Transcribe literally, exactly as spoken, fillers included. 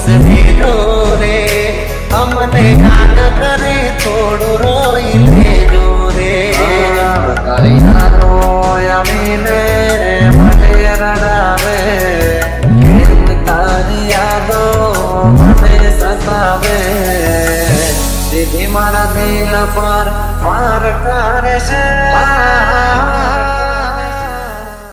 वीरो रे हमने याद करे थोड़ो रोई लेजो रे तारी नानो यमीने मने रडावे तारी यादो मने सतावे सीधी मारा दिल पर वार करे से